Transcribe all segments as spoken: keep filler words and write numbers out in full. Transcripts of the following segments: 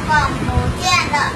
公不见了。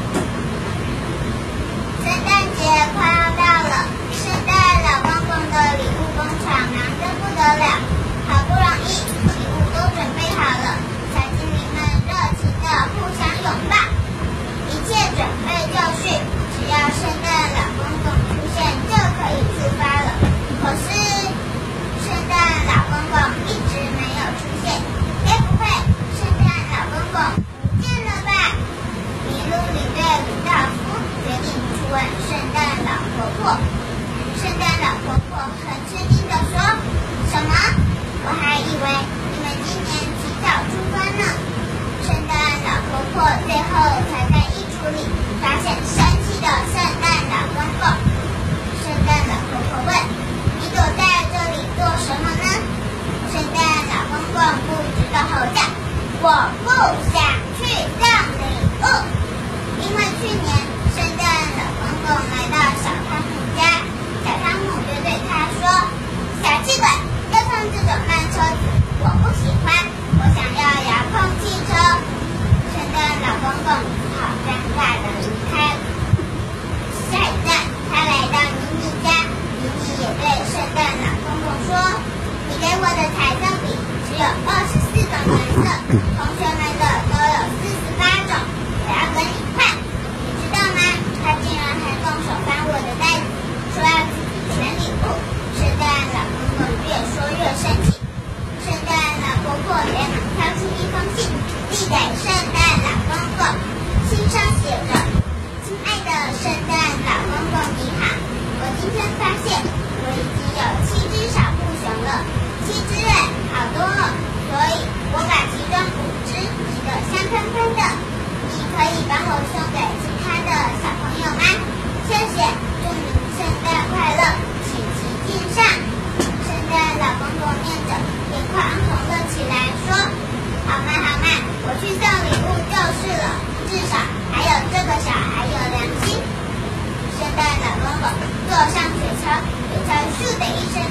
圣诞节快要到了，圣诞老公公的礼物工厂忙得不得了，好不容易礼物都准备好了，小精灵们热情地互相拥抱，一切准备就绪，只要圣诞老公公出现就可以出发了。可是圣诞老公公一直没有出现，该不会圣诞老公公不见了吧？麋鹿领队鲁道夫决定去问圣诞老婆婆。圣诞老婆婆很吃惊地说：“什么？我还以为你们今年提早出发呢。”圣诞老婆婆最后才在衣橱里发现生气的圣诞老公公。圣诞老婆婆问：“你躲在这里做什么呢？”圣诞老公公不值地吼叫：“我不想去送礼物。”因为去年圣诞老公公来到小汤姆家，小汤姆就对他说：“小气鬼，要上这种慢车子，我不喜欢，我想要遥控汽车。”圣诞老公公好尴尬地离开了。下一站，他来到妮妮家，妮妮也对圣诞老公公说：“你给我的彩色笔只有二十四种颜色，同学们的都有四十八种，我要跟你换。你知道吗？他竟然还动手翻我的袋子，说要自己选礼物。”圣诞老公公越说越生气，圣诞老婆婆连忙挑出一封信，递给圣诞老公公，信上写着：“亲爱的圣诞老公公你好，我今天发现我已经有七只小布熊了，七只哎，好多哦，所以我把其中五只洗得香喷喷的，你可以帮我送给其他的小朋友吗？谢谢，祝您圣诞快乐，喜气尽上。”圣诞老公公念着，眼眶红了起来，说：“好嘛好嘛，我去送礼物就是了，至少还有这个小孩有良心。”圣诞老公公坐上雪橇，雪橇咻的一声